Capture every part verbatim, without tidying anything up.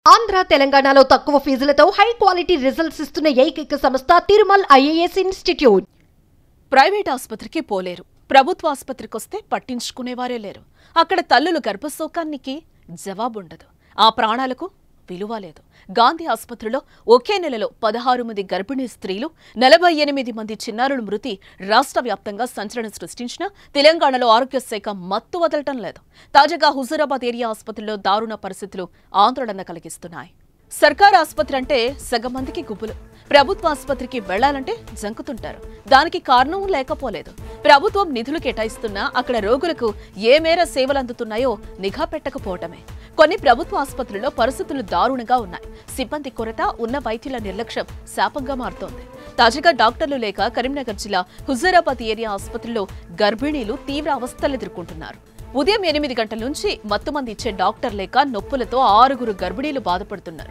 ఆంధ్ర తెలంగాణలో తక్కువ ఫీజులతో high quality results ఇస్తున్న ఏకైక సంస్థ తిరుమల్ ఐఏఎస్ ఇన్స్టిట్యూట్. ప్రైవేట్ ఆసుపత్రికి పోలేరు, ప్రభుత్వ ఆసుపత్రికి వస్తే పట్టించుకునేవారే లేరు. అక్కడ తల్లులు గర్భశోకానికి జవాబుండదు, ఆ ప్రాణాలకు విలువ లేదు. గాంధీ ఆసుపత్రిలో ఒకే నెలలో పదహారు మంది గర్భిణీ స్త్రీలు, నలభై ఎనిమిది మంది చిన్నారుల మృతి రాష్ట్ర వ్యాప్తంగా సంచలనం సృష్టించిన తెలంగాణలో ఆరోగ్య శాఖ మత్తు వదలటం లేదు. తాజాగా హుజూరాబాద్ ఏరియా ఆసుపత్రిలో దారుణ పరిస్థితులు ఆందోళన కలిగిస్తున్నాయి. సర్కారు ఆసుపత్రి అంటే సగం మందికి గుబులు, ప్రభుత్వ ఆసుపత్రికి వెళ్లాలంటే జంకుతుంటారు. దానికి కారణం లేకపోలేదు. ప్రభుత్వం నిధులు కేటాయిస్తున్నా అక్కడ రోగులకు ఏ మేర సేవలు అందుతున్నాయో నిఘా పెట్టకపోవటమే. కొన్ని ప్రభుత్వ ఆసుపత్రుల్లో పరిస్థితులు దారుణంగా ఉన్నాయి. సిబ్బంది కొరత, ఉన్న వైద్యుల నిర్లక్ష్యం శాపంగా మారుతోంది. తాజాగా డాక్టర్లు లేక కరీంనగర్ జిల్లా హుజూరాబాద్ ఏరియా ఆసుపత్రిలో గర్భిణీలు తీవ్ర అవస్థలు ఎదుర్కొంటున్నారు. ఉదయం ఎనిమిది గంటల నుంచి మత్తుమంది ఇచ్చే డాక్టర్ లేక నొప్పులతో ఆరుగురు గర్భిణీలు బాధపడుతున్నారు.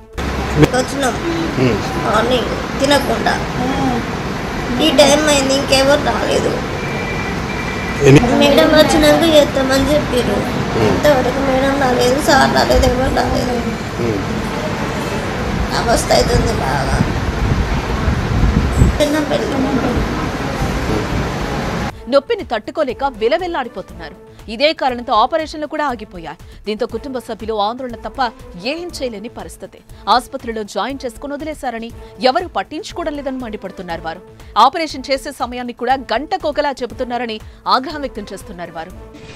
తినకుండా ఈ టైం అయింది, ఇంకెవరు రాలేదు. మేడం వచ్చినాక చేస్తామని చెప్పారు. ఇంతవరకు మేడం రాలేదు, సార్ రాలేదు, ఎవరు రాలేదు. అవస్థ అవుతుంది బాగా. నొప్పిని తట్టుకోలేక విలవెల్లాడిపోతున్నారు. ఇదే కారణంతో ఆపరేషన్లు కూడా ఆగిపోయాయి. దీంతో కుటుంబ సభ్యులు ఆందోళన తప్ప ఏం చేయలేని పరిస్థితి. ఆసుపత్రిలో జాయిన్ చేసుకుని వదిలేశారని, ఎవరు పట్టించుకోవడం లేదని మండిపడుతున్నారు వారు. ఆపరేషన్ చేసే సమయాన్ని కూడా గంటకొకలా చెబుతున్నారని ఆగ్రహం వ్యక్తం చేస్తున్నారు వారు.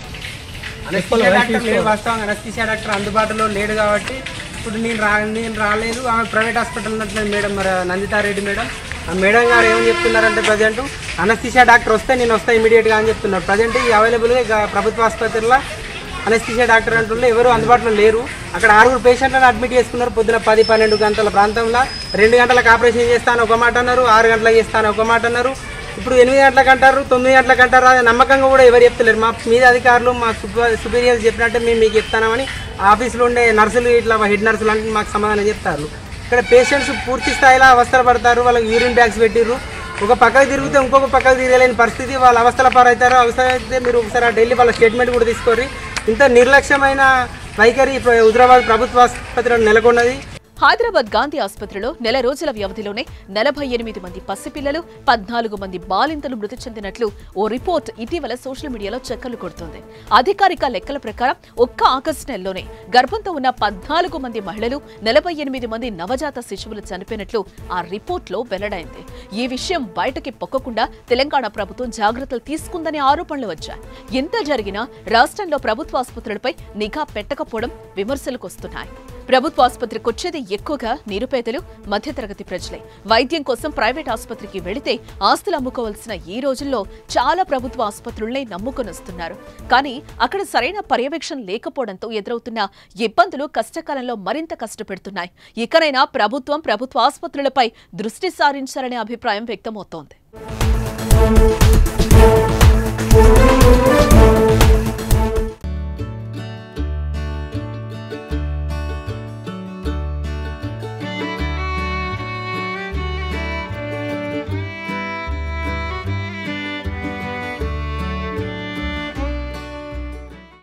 డాక్టర్ అందుబాటులో లేడు కాబట్టి ఇప్పుడు నేను రా నేను రాలేదు. ఆమె ప్రైవేట్ హాస్పిటల్ ఉన్నట్లేదు మేడం, మరి నందితారెడ్డి మేడం. ఆ మేడం గారు ఏమని చెప్తున్నారంటే ప్రజెంట్ అనస్థిషియా డాక్టర్ వస్తే నేను వస్తా ఇమీడియట్గా అని చెప్తున్నారు. ప్రజెంట్ ఈ అవైలబుల్గా ప్రభుత్వ ఆసుపత్రిలో అనస్థిషియా డాక్టర్ అంటున్నారు, ఎవరు అందుబాటులో లేరు. అక్కడ ఆరుగురు పేషెంట్లను అడ్మిట్ చేసుకున్నారు. పొద్దున పది పన్నెండు గంటల ప్రాంతంలో రెండు గంటలకు ఆపరేషన్ చేస్తాను ఒక మాట అన్నారు, ఆరు గంటలకు చేస్తాను ఒక మాట అన్నారు. ఇప్పుడు ఎనిమిది గంటలకు అంటారు, తొమ్మిది గంటలకు అంటారు. అది నమ్మకంగా కూడా ఎవరు చెప్తలేరు. మా మీద అధికారులు, మా సుపీరియర్స్ చెప్పినట్టే మేము మీకు చెప్తామని ఆఫీసులో ఉండే నర్సులు, ఇట్లా హెడ్ నర్సులు అంటే మాకు సమాధానం చెప్తారు. ఇక్కడ పేషెంట్స్ పూర్తి స్థాయిలో అవస్థలు పడతారు. వాళ్ళకి యూరిన్ బ్యాగ్స్ పెట్టిర్రు, ఒక పక్కకు తిరిగితే ఇంకొక పక్కకు తిరగలేని పరిస్థితి. వాళ్ళు అవస్థల పారవుతారు. అవసరమైతే మీరు ఒకసారి ఢిల్లీ వాళ్ళ స్టేట్మెంట్ కూడా తీసుకోరు. ఇంత నిర్లక్ష్యమైన వైఖరి హుజూరాబాద్ ప్రభుత్వ ఆసుపత్రిలో నెలకొన్నది. హైదరాబాద్ గాంధీ ఆసుపత్రిలో నెల రోజుల వ్యవధిలోనే నలభై ఎనిమిది మంది పసిపిల్లలు, పద్నాలుగు మంది బాలింతలు మృతి చెందినట్లు ఓ రిపోర్ట్ ఇటీవల సోషల్ మీడియాలో చక్కర్లు కొడుతోంది. అధికారిక లెక్కల ప్రకారం ఒక్క ఆగస్టు నెలలోనే గర్భంతో ఉన్న పద్నాలుగు మంది మహిళలు, నలభై ఎనిమిది మంది నవజాత శిశువులు చనిపోయినట్లు ఆ రిపోర్ట్లో వెల్లడైంది. ఈ విషయం బయటకి పొక్కకుండా తెలంగాణ ప్రభుత్వం జాగ్రత్తలు తీసుకుందనే ఆరోపణలు వచ్చాయి. ఎంత జరిగినా రాష్ట్రంలో ప్రభుత్వ ఆసుపత్రులపై నిఘా పెట్టకపోవడం విమర్శలకు వస్తున్నాయి. ప్రభుత్వ ఆసుపత్రికి వచ్చేది ఎక్కువగా నిరుపేదలు, మధ్యతరగతి ప్రజలే. వైద్యం కోసం ప్రైవేట్ ఆసుపత్రికి వెళితే ఆస్తులు అమ్ముకోవాల్సిన ఈ రోజుల్లో చాలా ప్రభుత్వ ఆసుపత్రుల్నే నమ్ముకొని వస్తున్నారు. కానీ అక్కడ సరైన పర్యవేక్షణ లేకపోవడంతో ఎదురవుతున్న ఇబ్బందులు కష్టకాలంలో మరింత కష్టపెడుతున్నాయి. ఇకనైనా ప్రభుత్వం ప్రభుత్వ ఆసుపత్రులపై దృష్టి సారించాలనే అభిప్రాయం వ్యక్తమవుతోంది.